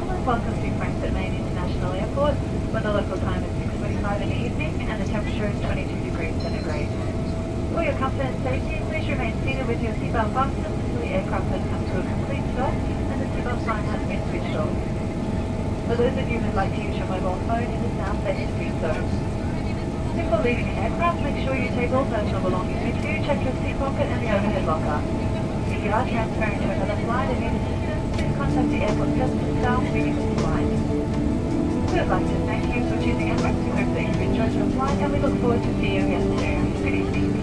Welcome to Frankfurt Main International Airport, where the local time is 6:45 in the evening and the temperature is 22 degrees centigrade. For your comfort and safety, please remain seated with your seatbelt fastened until the aircraft has come to a complete stop and the seatbelt sign has been switched off. For those of you who would like to use your mobile phone, it is now safe to do so. Before leaving the aircraft, make sure you take all personal belongings with you, check your seat pocket and the overhead locker. If you are transferring to another flight and need assistance, please contact the airport customs staff leading the flight. We would like to thank you for choosing Emirates. We hope that you've enjoyed your flight and we look forward to seeing you again soon. Good evening.